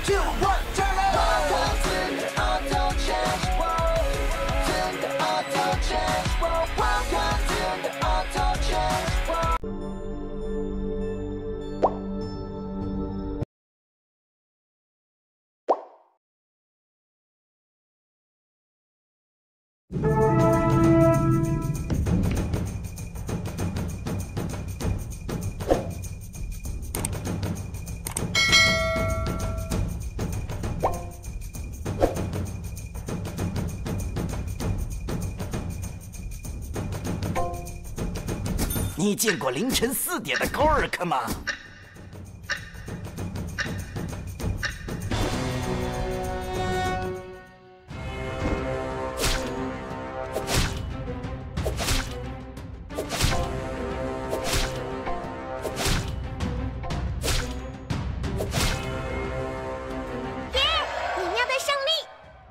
2, 1, turn it on. Welcome to the Auto Chess World. To the Auto Chess World. Welcome to the Auto Chess World. 你见过凌晨4点的高尔克吗？ 耶！你喵队胜利！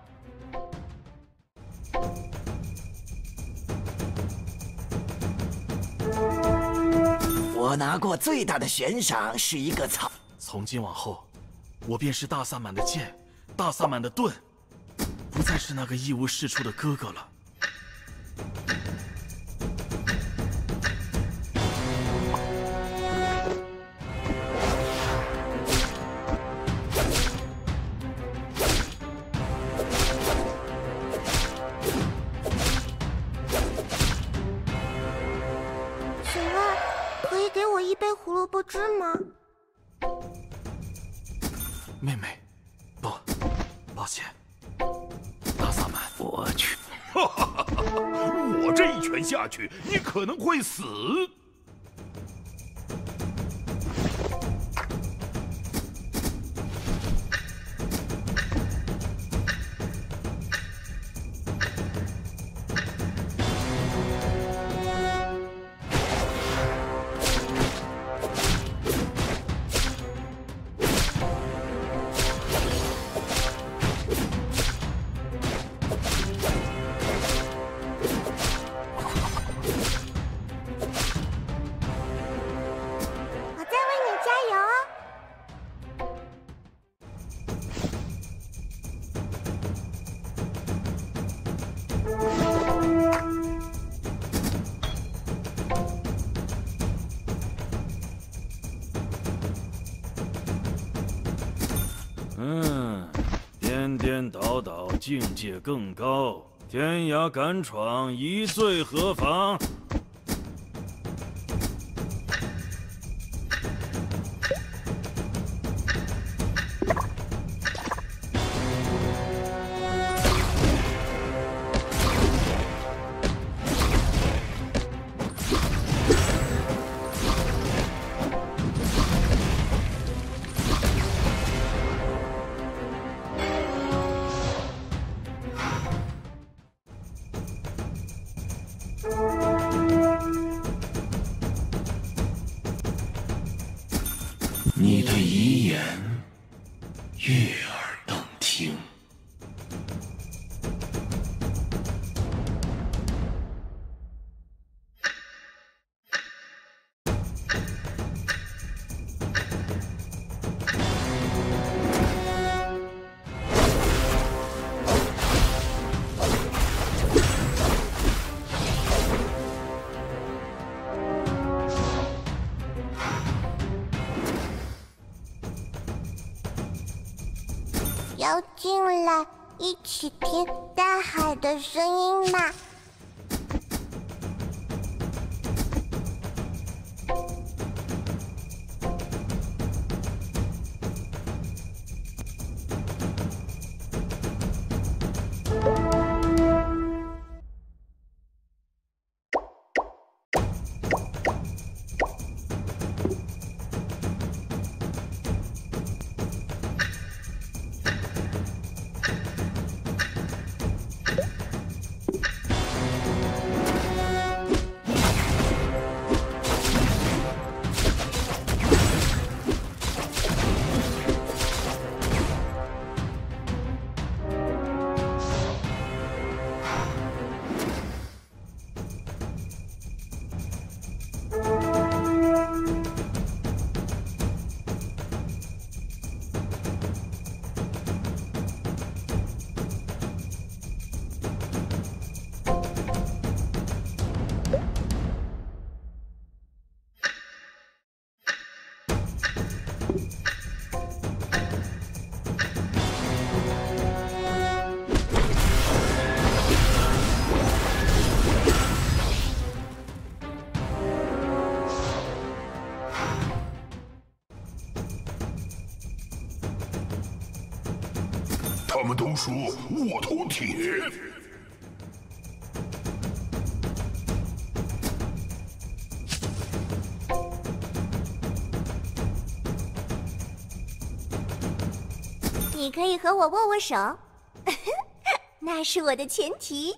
我拿过最大的悬赏是一个草。 从今往后，我便是大萨满的剑，大萨满的盾，不再是那个一无是处的哥哥了。 请问，可以给我一杯胡萝卜汁吗？ 妹妹，不，抱歉，大萨满， 我去，我这一拳下去，你可能会死。 我在为你加油哦！ 颠颠倒倒，境界更高，天涯敢闯，一醉何妨？ 你的遗言悦耳动听。 要进来，一起听大海的声音吧。 他们都说我头铁。 你可以和我握握手，那是我的前提。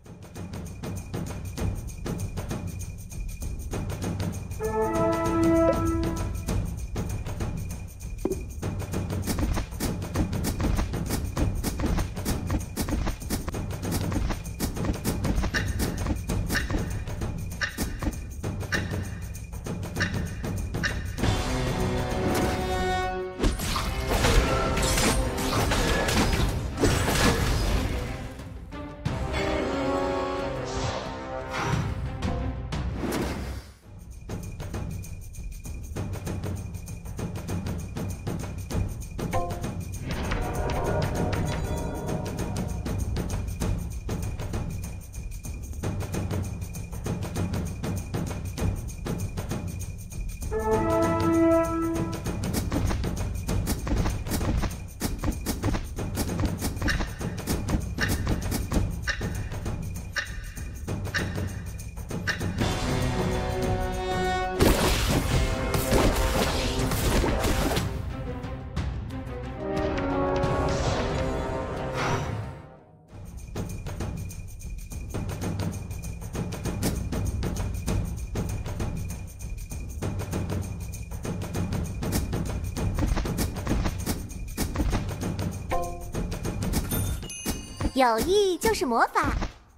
友谊就是魔法。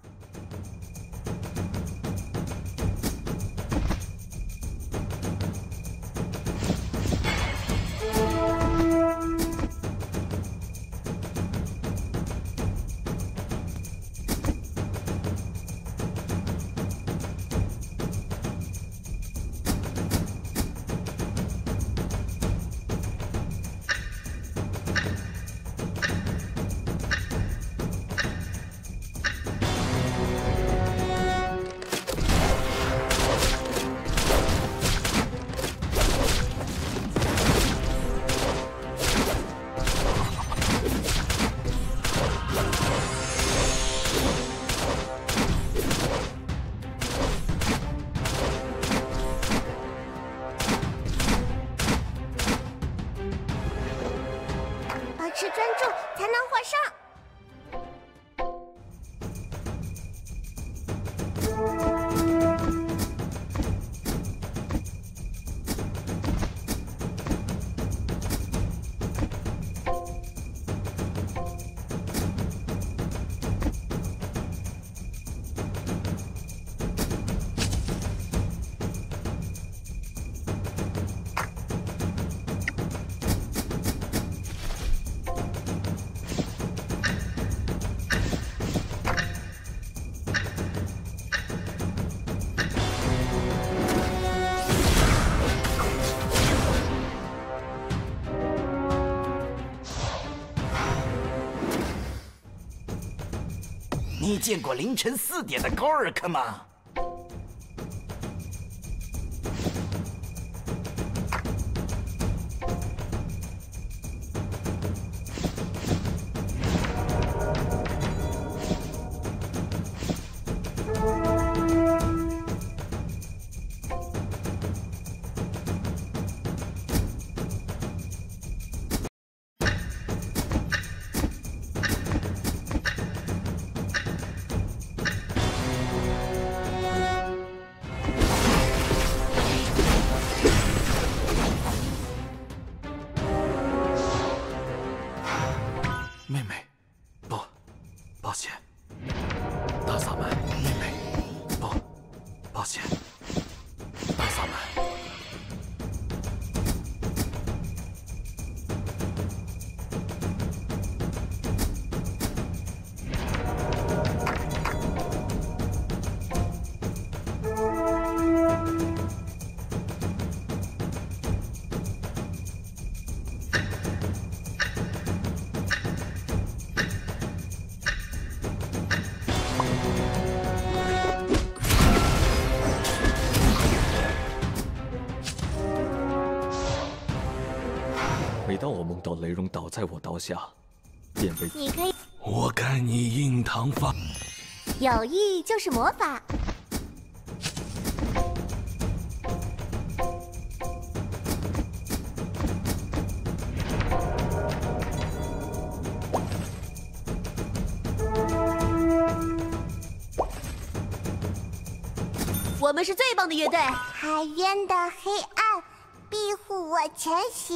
保持专注才能获胜。 你见过凌晨4点的高尔克吗？ 妹妹，不，抱歉。大萨满，妹妹，不，抱歉。大萨满。 每当我梦到雷荣倒在我刀下， 便被你可以。 我看你印堂发。 有意就是魔法。 我们是最棒的乐队。 海渊的黑暗庇护我前行。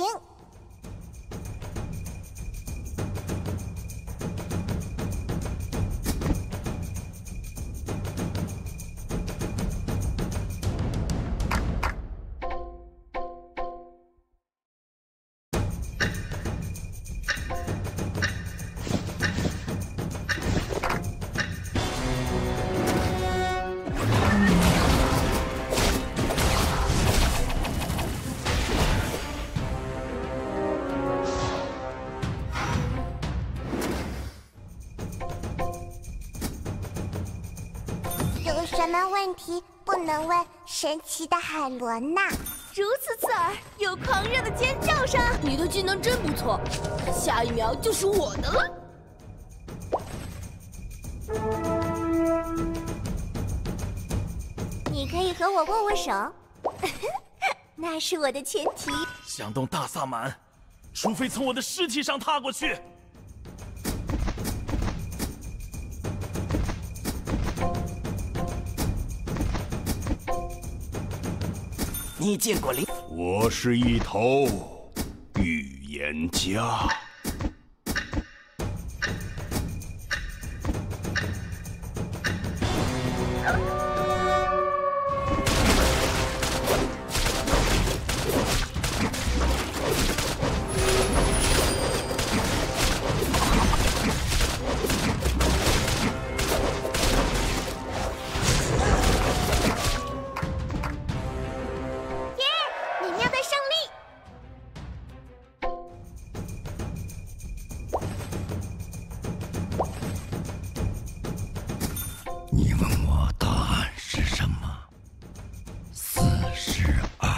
有什么问题不能问神奇的海螺娜？ 如此刺耳，有狂热的尖叫声。你的技能真不错，下一秒就是我的了。 你可以和我握握手，那是我的前提。 想动大萨满，除非从我的尸体上踏过去。 你见过灵？ 我是一头预言家。 你们要的胜利！ 你问我答案是什么？42。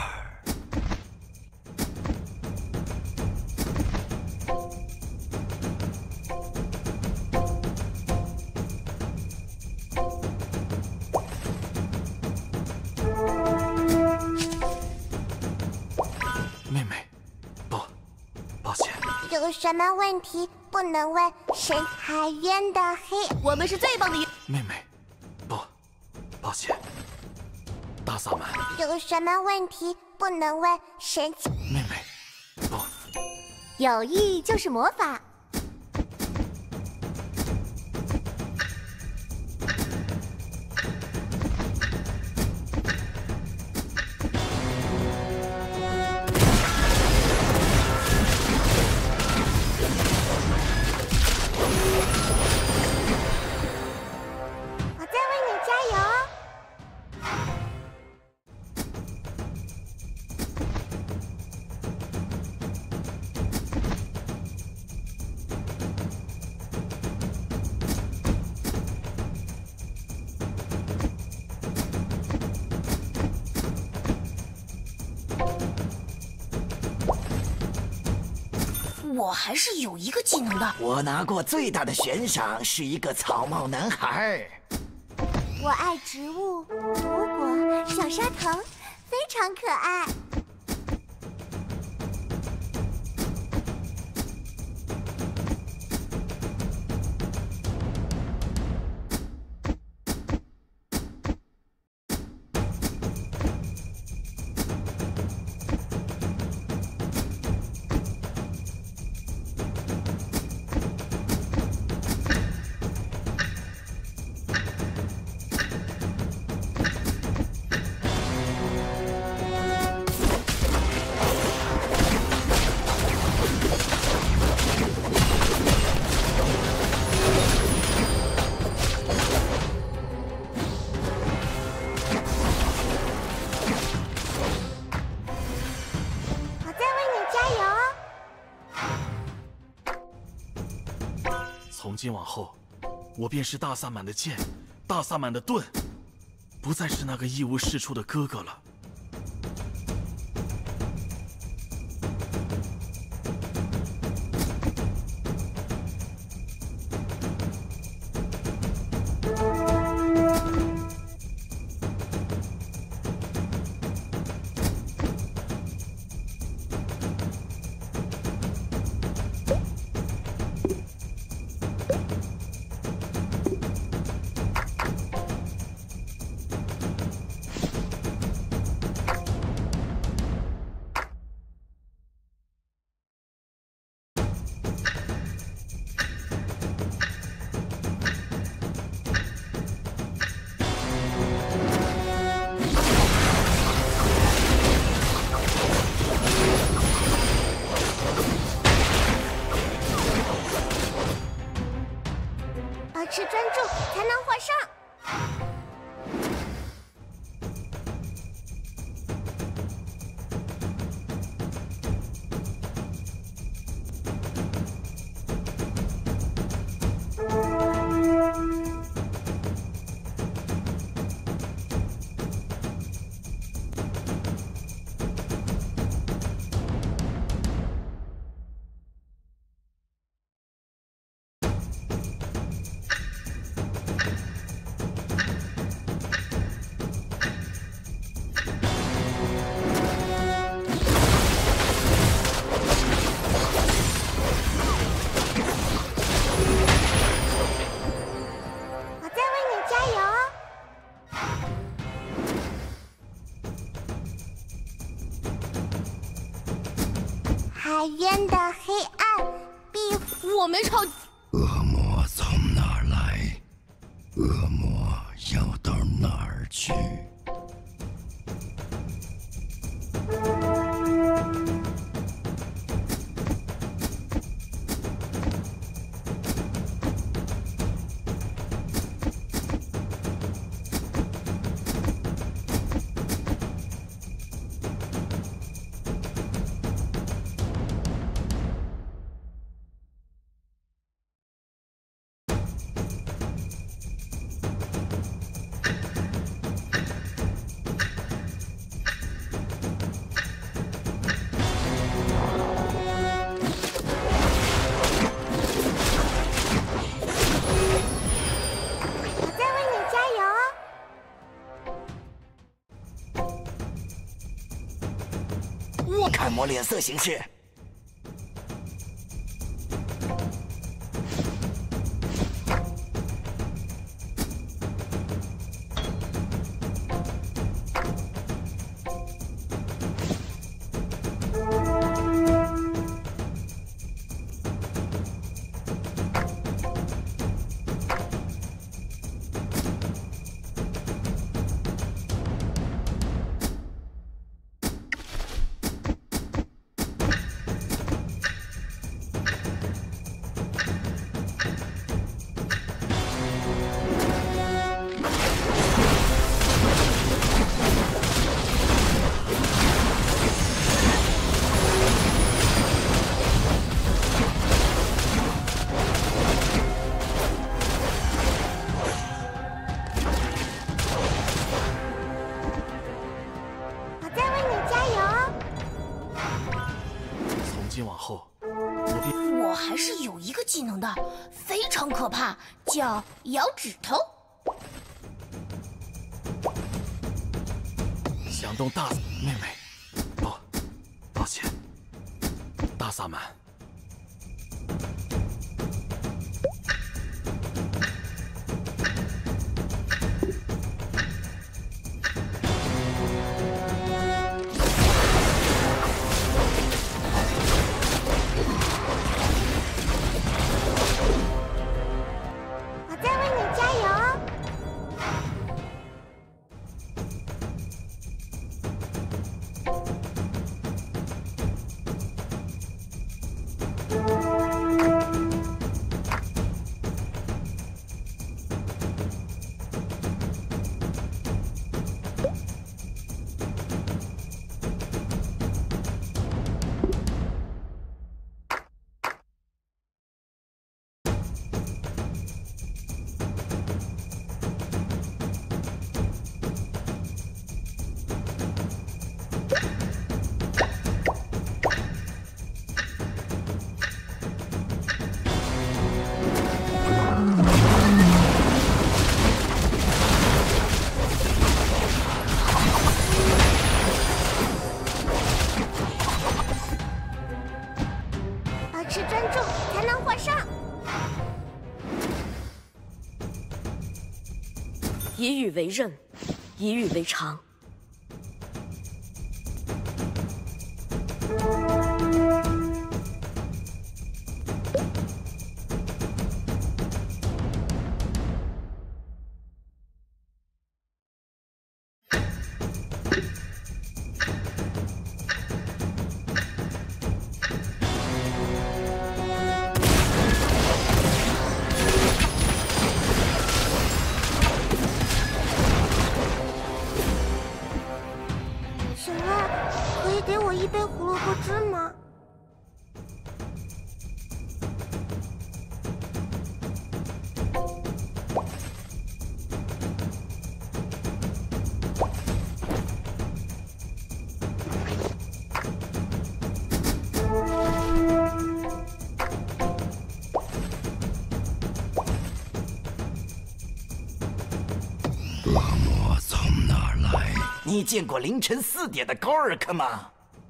妹妹，不，抱歉。 有什么问题不能问神海渊的黑？ 我们是最棒的乐。 妹妹，不，抱歉。大萨满。 有什么问题不能问神奇？ 妹妹，不。 有意就是魔法。我在为你加油。 我还是有一个技能的。 我拿过最大的悬赏是一个草帽男孩。 我爱植物、土果、小沙藤，非常可爱。我在为你加油。 从今往后，我便是大萨满的剑，大萨满的盾，不再是那个一无是处的哥哥了。 持专注才能获胜。海渊的黑暗庇护。 我没抄。 恶魔从哪儿来？恶魔要到哪儿去？ 看我脸色行事。 我还是有一个技能的，非常可怕，叫咬指头。 响动大妹妹，不，抱歉，大萨满。 一日为刃，一日为长。 你见过凌晨4点的高尔克吗？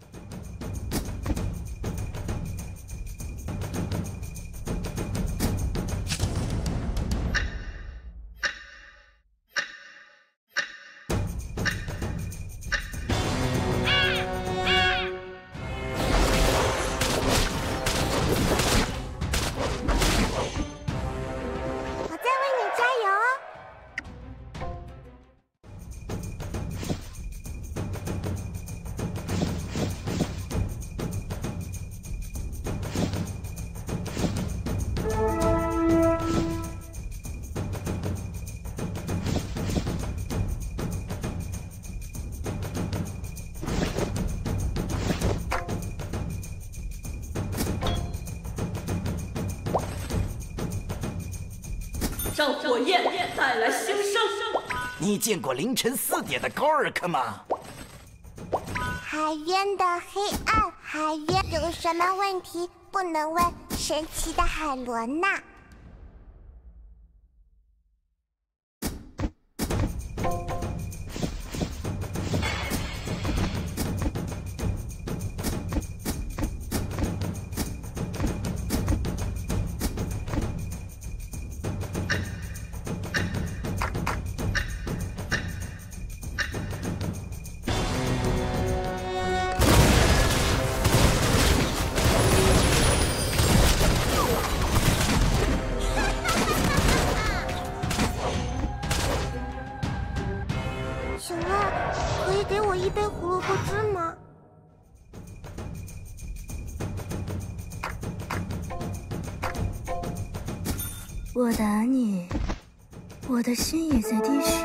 我在为你加油哦。 让火焰带来新生。 你见过凌晨4点的高尔克吗？ 海渊的黑暗，海渊有什么问题不能问神奇的海伦娜？请问可以给我一杯胡萝卜汁吗？ 我打你，我的心也在滴血。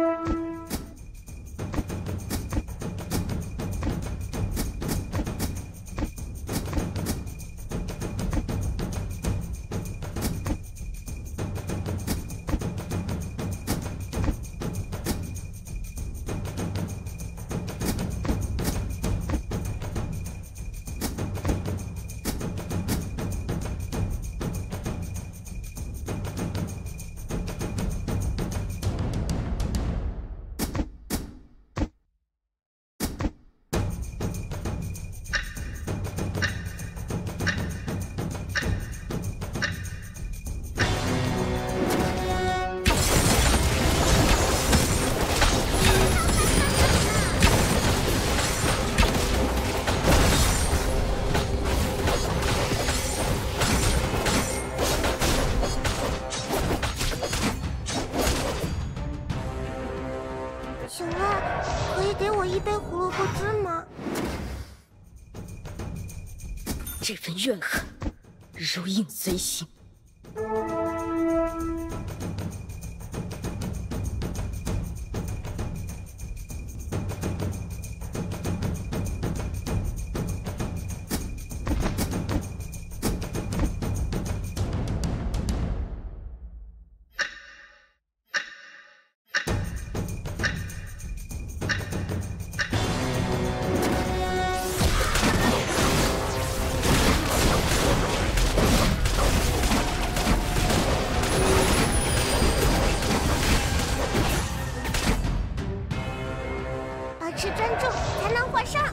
请问可以给我一杯胡萝卜汁吗？ 这份怨恨如影随形。 保持专注才能获胜。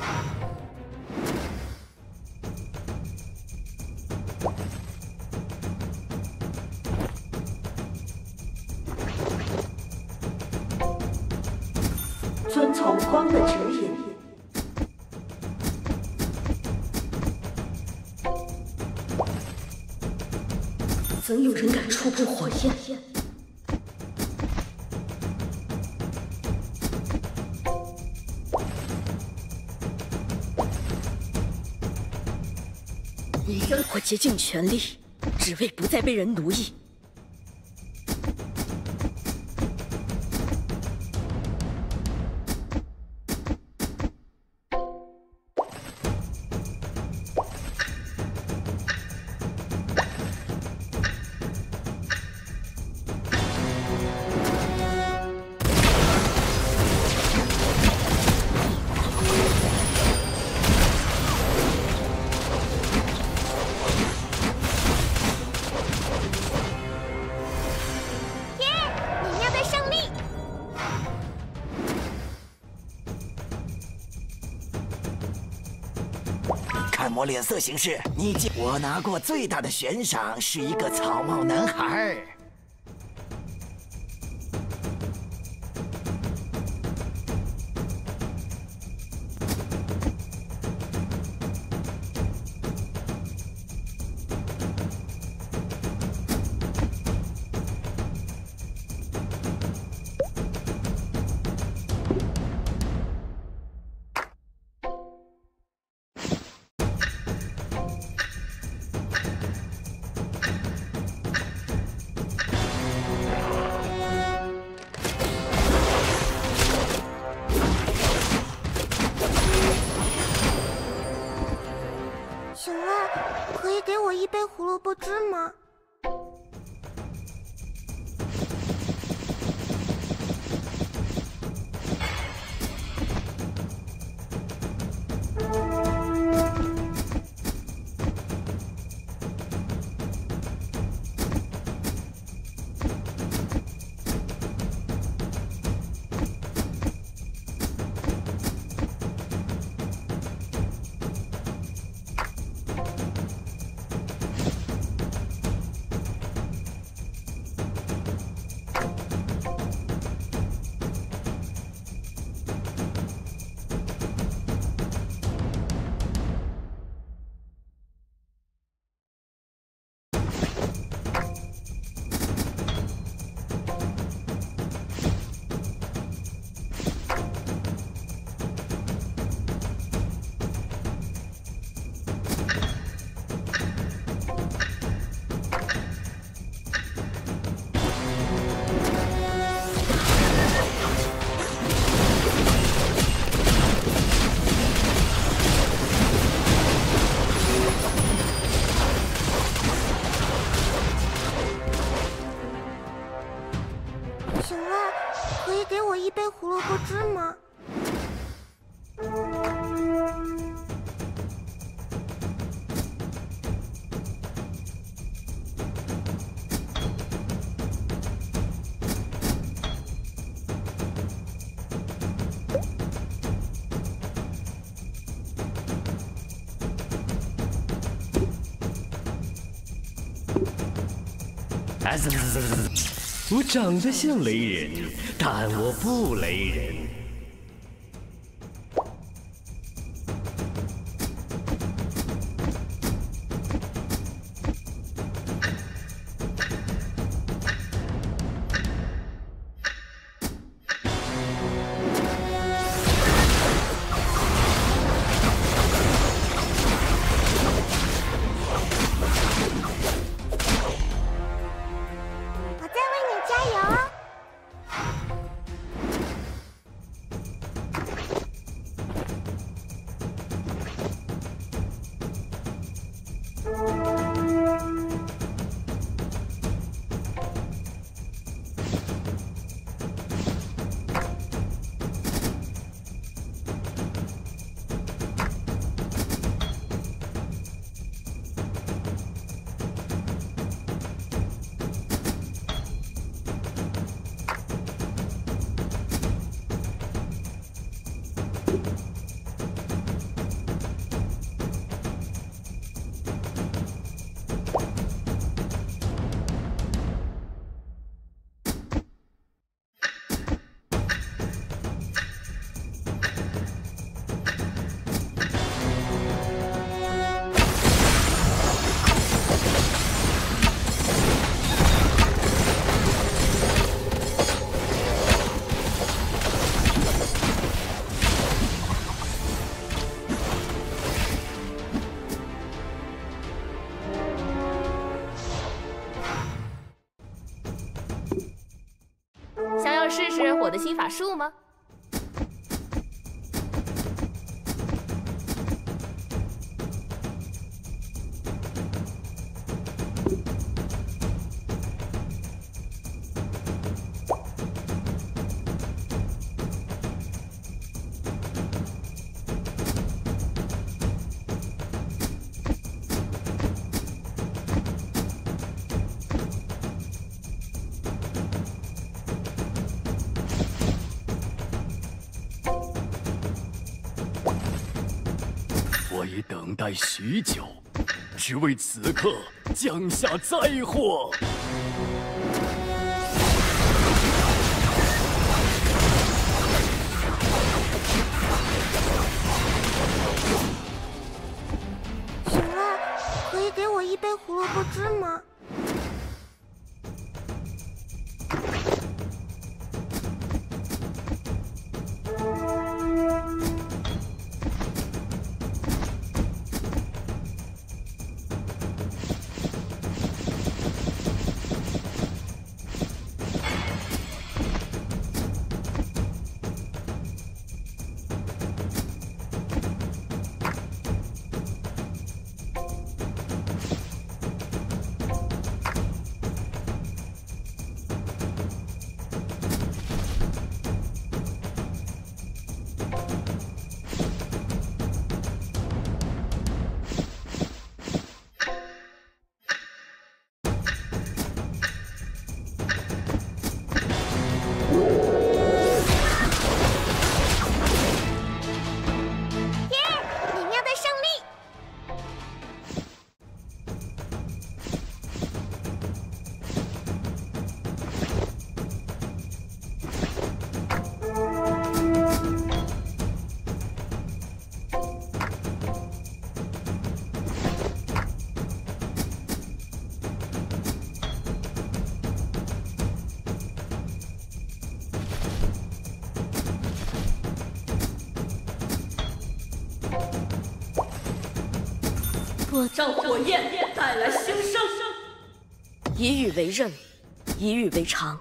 遵从光的指引。曾有人敢触碰火焰？我竭尽全力，只为不再被人奴役。 么脸色行事？我拿过最大的悬赏是一个草帽男孩。 请问，可以给我一杯胡萝卜汁吗？请问，可以给我一杯胡萝卜汁吗？ 我长得像雷人，但我不雷人。 想要试试我的新法术吗？ 等待许久，只为此刻降下灾祸。 请问，可以给我一杯胡萝卜汁吗？ 我让火焰带来新生，以羽为刃，以羽为常。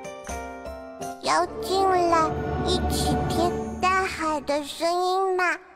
要进来，一起听大海的声音吗？